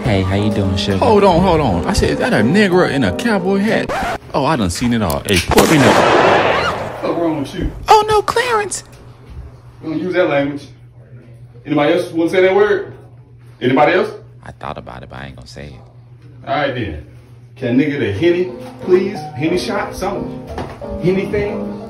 Hey, how you doing, sugar? Hold on. I said, is that a nigger in a cowboy hat? Oh, I done seen it all. Hey, put me in the... What's wrong with you? Oh, no, Clarence. We don't use that language. Anybody else want to say that word? Anybody else? I thought about it, but I ain't gonna say it. All right, then. Can nigga the Henny, please? Henny shot? Something? Henny thing?